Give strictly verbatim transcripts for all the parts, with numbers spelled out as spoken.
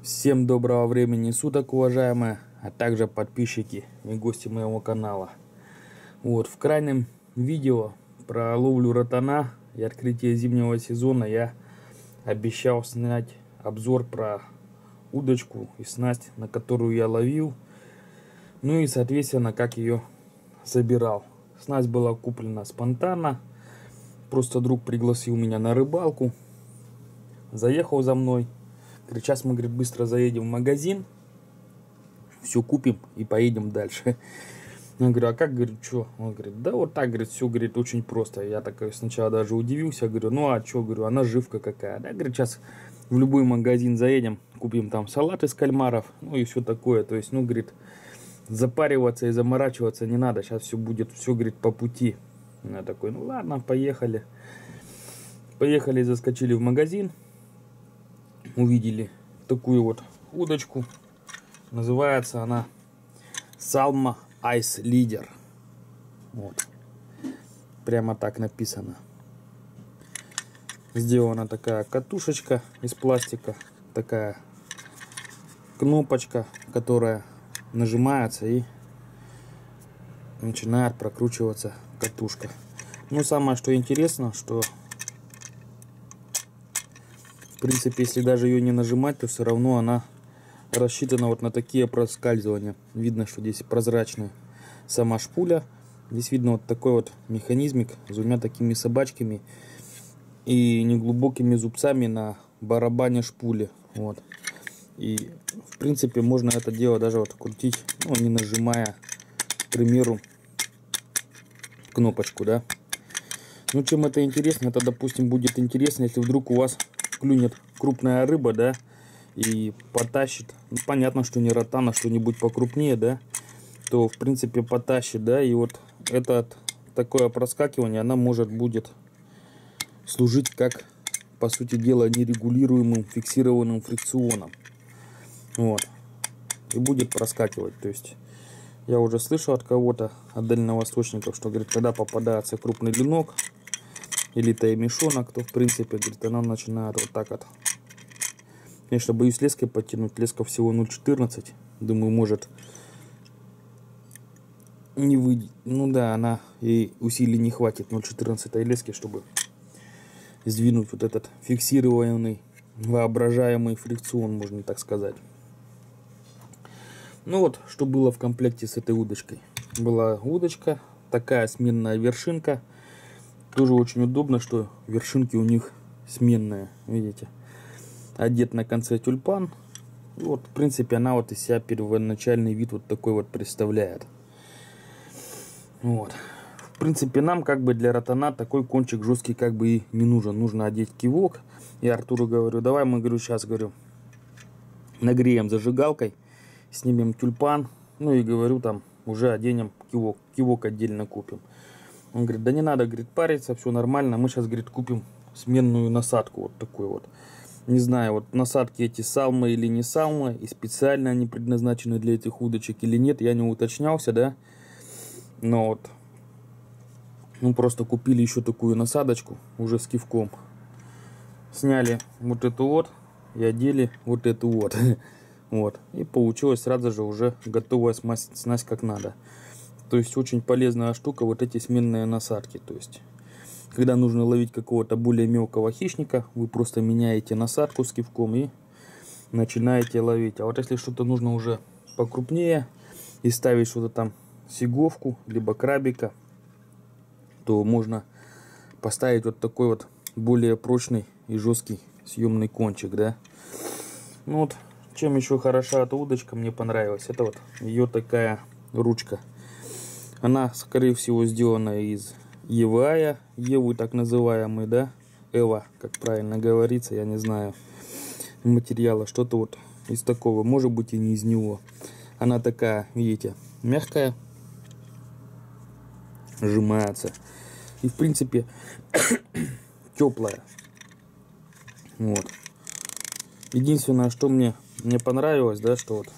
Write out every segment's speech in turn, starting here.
Всем доброго времени суток, уважаемые, а также подписчики и гости моего канала. Вот, в крайнем видео про ловлю ротана и открытие зимнего сезона я обещал снять обзор про удочку и снасть, на которую я ловил. Ну и, соответственно, как ее собирал. Снасть была куплена спонтанно. Просто друг пригласил меня на рыбалку. Заехал за мной. Говорит, сейчас мы, говорит, быстро заедем в магазин, все купим и поедем дальше. Я говорю, а как, говорит, что? Он говорит, да вот так, говорит, все, говорит, очень просто. Я так сначала даже удивился, говорю, ну а что, говорю, она живка какая. Да, говорит, сейчас в любой магазин заедем, купим там салат из кальмаров, ну и все такое. То есть, ну, говорит, запариваться и заморачиваться не надо, сейчас все будет, все, говорит, по пути. Я такой, ну ладно, поехали. Поехали, заскочили в магазин. Увидели такую вот удочку. Называется она Salma Ice Leader. Вот. Прямо так написано. Сделана такая катушечка из пластика. Такая кнопочка, которая нажимается и начинает прокручиваться катушка. Ну, самое что интересно, что в принципе, если даже ее не нажимать, то все равно она рассчитана вот на такие проскальзывания. Видно, что здесь прозрачная сама шпуля. Здесь видно вот такой вот механизмик с двумя такими собачками и неглубокими зубцами на барабане шпули. Вот. И в принципе можно это дело даже вот крутить, ну, не нажимая, к примеру, кнопочку, да. Ну, чем это интересно? Это, допустим, будет интересно, если вдруг у вас клюнет крупная рыба, да, и потащит, ну, понятно, что не ротан, а что-нибудь покрупнее, да, то, в принципе, потащит, да, и вот это такое проскакивание, она может будет служить как, по сути дела, нерегулируемым фиксированным фрикционом, вот, и будет проскакивать. То есть я уже слышал от кого-то, от дальневосточников, что, говорит, когда попадается крупный ленок или таймешонок, то, в принципе, говорит, она начинает вот так вот. Конечно, боюсь леской подтянуть. Леска всего ноль четырнадцать. Думаю, может не выйдет. Ну да, она и усилий не хватит ноль четырнадцать лески, чтобы сдвинуть вот этот фиксированный, воображаемый фрикцион, можно так сказать. Ну вот, что было в комплекте с этой удочкой. Была удочка, такая сменная вершинка. Тоже очень удобно, что вершинки у них сменные, видите. Одет на конце тюльпан. И вот, в принципе, она вот из себя первоначальный вид вот такой вот представляет. Вот. В принципе, нам как бы для ротана такой кончик жесткий как бы и не нужен. Нужно одеть кивок. Я Артуру говорю, давай мы, говорю, сейчас, говорю, нагреем зажигалкой, снимем тюльпан. Ну и говорю, там уже оденем кивок. Кивок отдельно купим. Он говорит, да не надо, говорит, париться, все нормально. Мы сейчас, говорит, купим сменную насадку вот такую вот. Не знаю, вот насадки эти салмы или не салмы, и специально они предназначены для этих удочек или нет, я не уточнялся, да. Но вот, ну просто купили еще такую насадочку, уже с кивком. Сняли вот эту вот и одели вот эту вот. Вот. И получилось сразу же уже готовая снасть как надо. То есть очень полезная штука вот эти сменные насадки. То есть когда нужно ловить какого-то более мелкого хищника, вы просто меняете насадку с кивком и начинаете ловить. А вот если что-то нужно уже покрупнее и ставить что-то там сиговку, либо крабика, то можно поставить вот такой вот более прочный и жесткий съемный кончик, да. Ну вот, чем еще хороша эта удочка, мне понравилась. Это вот ее такая ручка. Она, скорее всего, сделана из и ви ай, Евы так называемый, да, Эва, как правильно говорится, я не знаю, материала, что-то вот из такого, может быть и не из него. Она такая, видите, мягкая, сжимается и, в принципе, теплая. Вот. Единственное, что мне, мне понравилось, да, что вот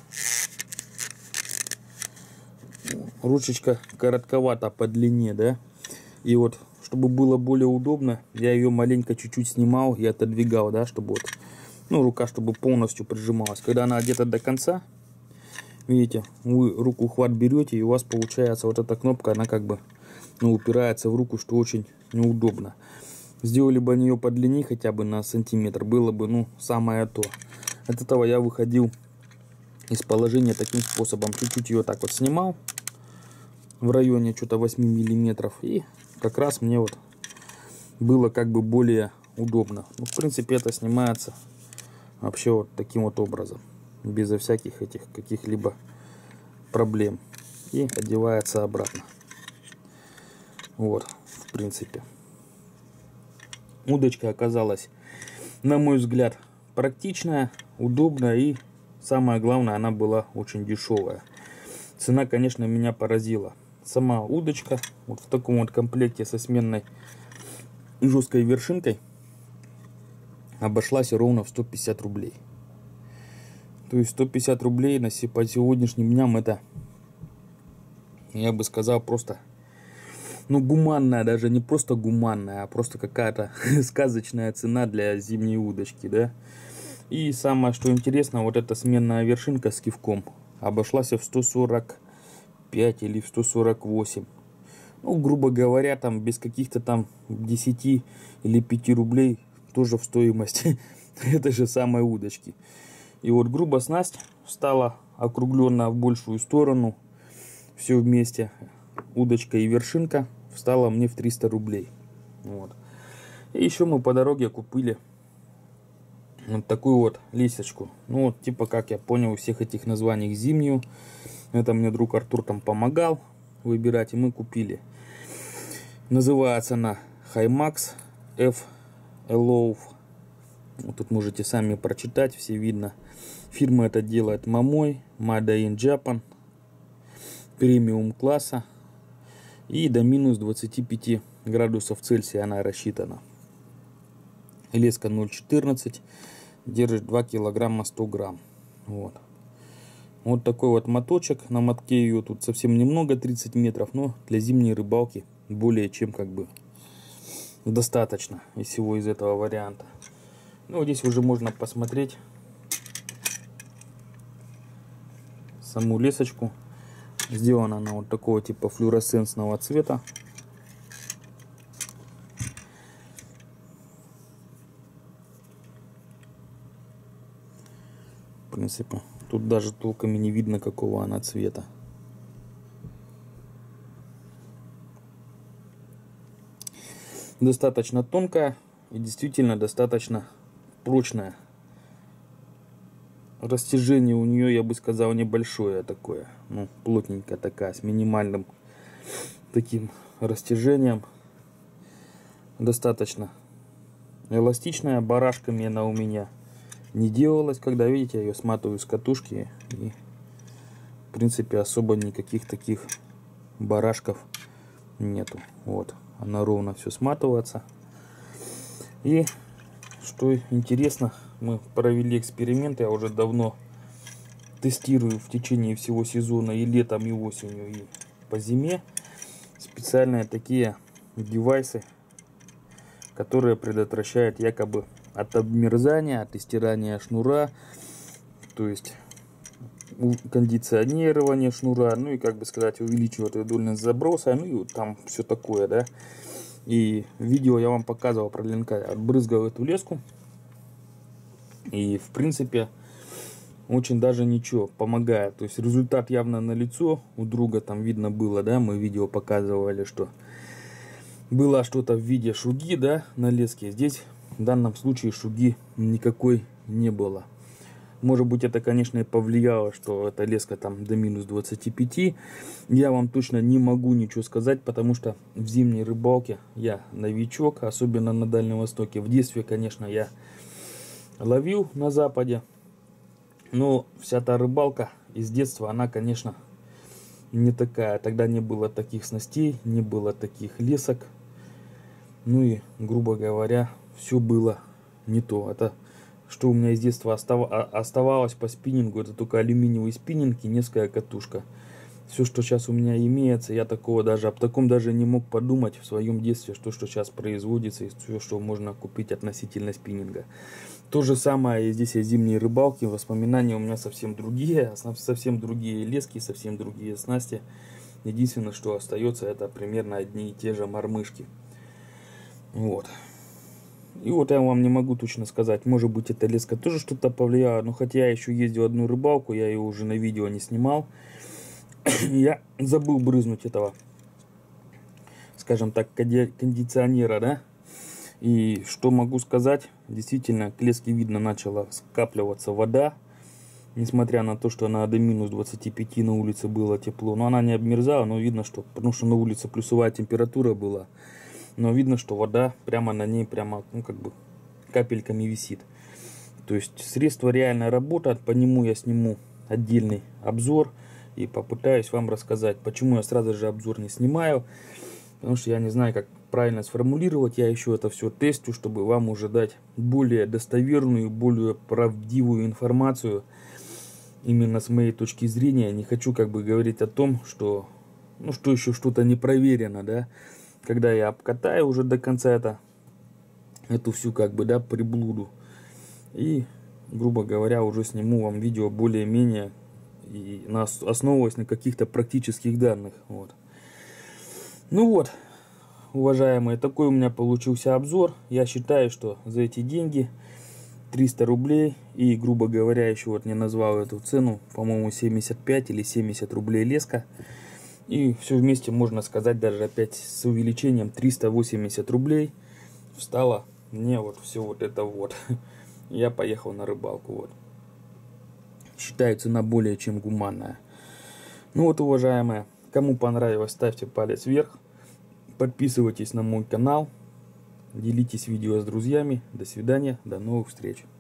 ручечка коротковата по длине, да, и вот, чтобы было более удобно, я ее маленько чуть-чуть снимал и отодвигал, да, чтобы вот Ну, рука, чтобы полностью прижималась. Когда она где-то до конца, видите, вы руку хват берете, и у вас получается вот эта кнопка, она как бы, ну, упирается в руку, что очень неудобно. Сделали бы они ее подлиннее хотя бы на сантиметр, было бы, ну, самое то. От этого я выходил из положения таким способом. Чуть-чуть ее так вот снимал в районе что-то восьми миллиметров. И как раз мне вот было как бы более удобно. Ну, в принципе, это снимается вообще вот таким вот образом. Безо всяких этих каких-либо проблем. И одевается обратно. Вот, в принципе. Удочка оказалась, на мой взгляд, практичная, удобная и, самое главное, она была очень дешевая. Цена, конечно, меня поразила. Сама удочка вот в таком вот комплекте со сменной жесткой вершинкой обошлась ровно в сто пятьдесят рублей. То есть сто пятьдесят рублей на по сегодняшним дням это, я бы сказал, просто... Ну, гуманная, даже не просто гуманная, а просто какая-то сказочная цена для зимней удочки, да. И самое, что интересно, вот эта сменная вершинка с кивком обошлась в сто сорок пять или в сто сорок восемь. Ну, грубо говоря, там без каких-то там десяти или пяти рублей тоже в стоимости этой же самой удочки. И вот грубо снасть стала округленно в большую сторону, все вместе, удочка и вершинка, встала мне в триста рублей. Вот. И еще мы по дороге купили вот такую вот лесочку. Ну вот, типа, как я понял, у всех этих названий зимнюю. Это мне друг Артур там помогал выбирать, и мы купили. Называется она Himax F Elove. Вот тут можете сами прочитать, все видно. Фирма это делает Mamoi, Made in Japan, премиум класса. И до минус двадцати пяти градусов Цельсия она рассчитана. Леска ноль четырнадцать, держит два килограмма сто грамм. Вот. Вот такой вот моточек. На мотке ее тут совсем немного, тридцать метров, но для зимней рыбалки более чем как бы достаточно из всего из этого варианта. Ну, здесь уже можно посмотреть саму лесочку. Сделана она вот такого типа флюоресцентного цвета. В принципе, тут даже толком и не видно, какого она цвета. Достаточно тонкая и действительно достаточно прочная. Растяжение у нее, я бы сказал, небольшое такое, ну, плотненькая такая, с минимальным таким растяжением. Достаточно эластичная, барашками она у меня не делалась. Когда, видите, я ее сматываю с катушки, и в принципе особо никаких таких барашков нету. Вот, она ровно все сматывается. И что интересно, мы провели эксперимент, я уже давно тестирую в течение всего сезона, и летом, и осенью, и по зиме, специальные такие девайсы, которые предотвращают якобы от обмерзания, от истирания шнура, то есть кондиционирование шнура, ну и, как бы сказать, увеличивает дульность заброса, ну и вот там все такое, да. И видео я вам показывал про ленка, отбрызгал эту леску. И в принципе очень даже ничего, помогает. То есть результат явно налицо. У друга там видно было, да, мы видео показывали, что было что-то в виде шуги, да, на леске. Здесь в данном случае шуги никакой не было. Может быть, это, конечно, и повлияло, что эта леска там до минус двадцати пяти. Я вам точно не могу ничего сказать, потому что в зимней рыбалке я новичок, особенно на Дальнем Востоке. В детстве, конечно, я ловил на Западе, но вся та рыбалка из детства, она, конечно, не такая. Тогда не было таких снастей, не было таких лесок. Ну и, грубо говоря, все было не то. Это что у меня из детства оставалось по спиннингу, это только алюминиевый спиннинг и низкая катушка. Все, что сейчас у меня имеется, я такого даже, об таком даже не мог подумать в своем детстве, что, что сейчас производится, и все, что можно купить относительно спиннинга. То же самое и здесь есть зимние рыбалки. Воспоминания у меня совсем другие. Совсем другие лески, совсем другие снасти. Единственное, что остается, это примерно одни и те же мормышки. Вот. И вот я вам не могу точно сказать. Может быть, эта леска тоже что-то повлияла. Но хотя я еще ездил одну рыбалку, я ее уже на видео не снимал. Я забыл брызнуть этого, скажем так, кондиционера, да. И что могу сказать, действительно, к леске видно начала скапливаться вода, несмотря на то, что она до минус двадцати пяти на улице было тепло, но она не обмерзала, но видно, что, потому что на улице плюсовая температура была, но видно, что вода прямо на ней, прямо, ну, как бы, капельками висит. То есть средство реально работает, по нему я сниму отдельный обзор и попытаюсь вам рассказать, почему я сразу же обзор не снимаю. Потому что я не знаю, как правильно сформулировать. Я еще это все тестю, чтобы вам уже дать более достоверную, более правдивую информацию. Именно с моей точки зрения. Не хочу как бы говорить о том, что, ну, что еще что-то не проверено, да. Когда я обкатаю уже до конца это, эту всю как бы, да, приблуду. И, грубо говоря, уже сниму вам видео более-менее, и на, основываясь на каких-то практических данных. Вот. Ну вот, уважаемые, такой у меня получился обзор. Я считаю, что за эти деньги триста рублей и, грубо говоря, еще вот не назвал эту цену, по-моему, семьдесят пять или семьдесят рублей леска. И все вместе, можно сказать, даже опять с увеличением триста восемьдесят рублей встало мне вот все вот это вот. Я поехал на рыбалку. Вот. Считаю, цена более чем гуманная. Ну вот, уважаемые. Кому понравилось, ставьте палец вверх, подписывайтесь на мой канал, делитесь видео с друзьями. До свидания, до новых встреч.